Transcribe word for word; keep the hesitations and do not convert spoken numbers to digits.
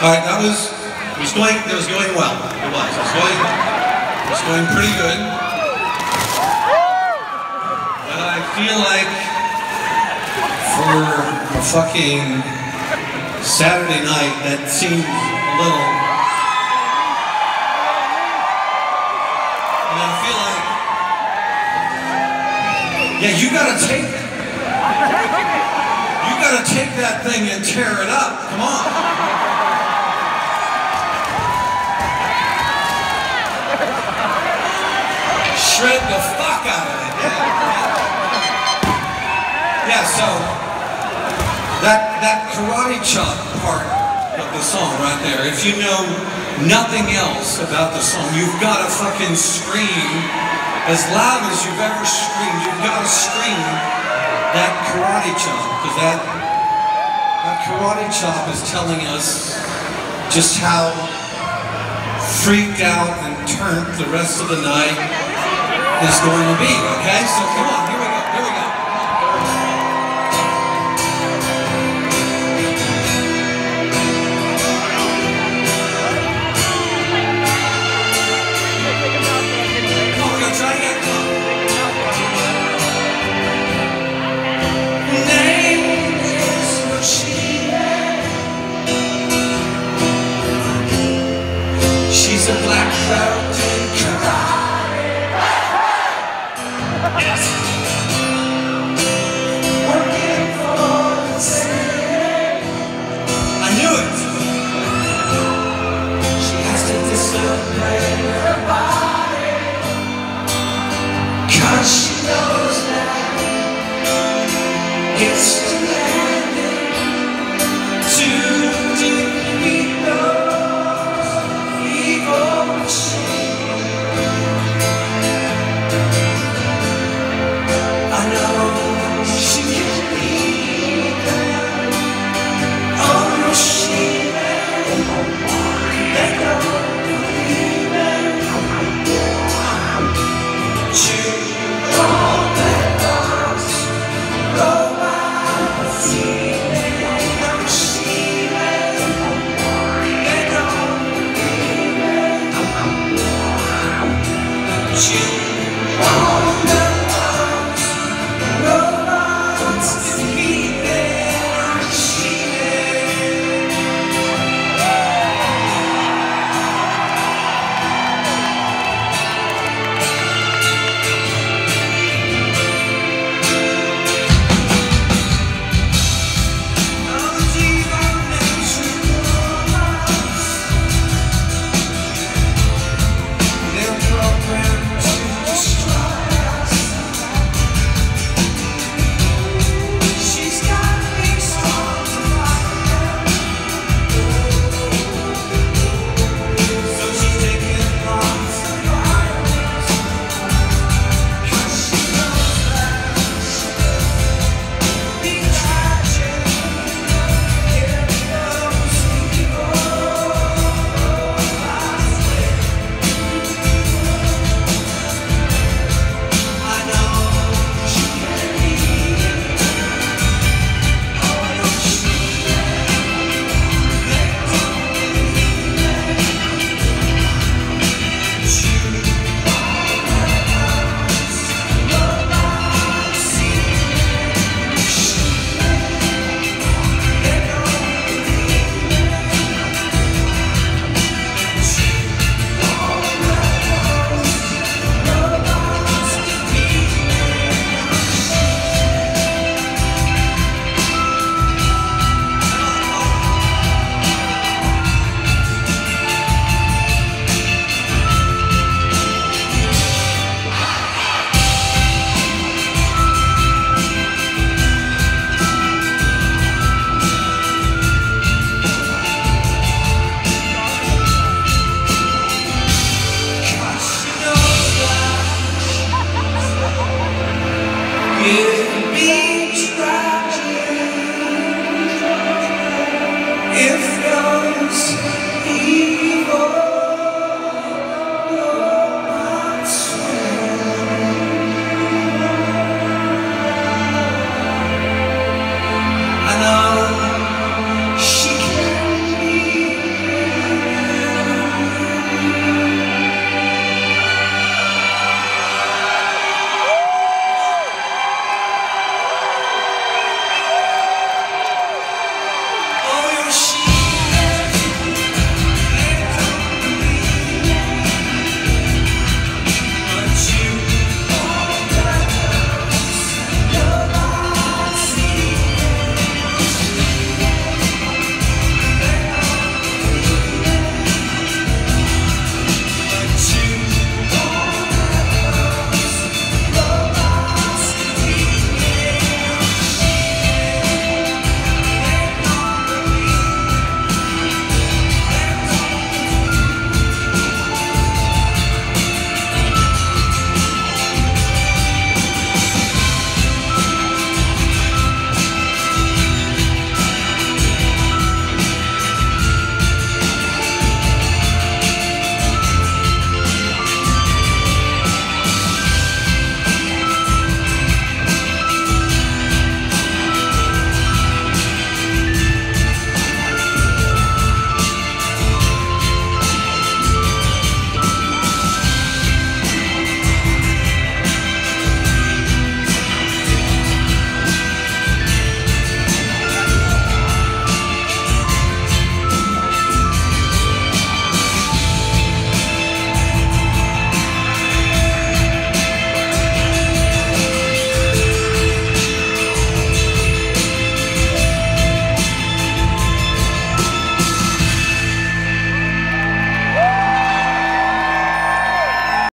All right, that was, it was going, it was going well. It was, it was going, it was going pretty good. But I feel like for a fucking Saturday night, that seems a little, and I feel like, yeah, you gotta take it. You gotta take that thing and tear it up. Come on. Shred the fuck out of it. Yeah, yeah. Yeah, so that that karate chop part of the song right there, if you know nothing else about the song, you've got to fucking scream as loud as you've ever screamed. You've got to scream that karate chop, because that that karate chop is telling us just how freaked out and turned the rest of the night is going to be, okay? So come on, here we go, here we go. Come on, we're gonna try again, come on. Name is Yoshida. She's a black belt in karate. Yes. Working for the city. I knew it. She has to discipline her body, 'cause she knows that it's demanding to defeat those evil machines. She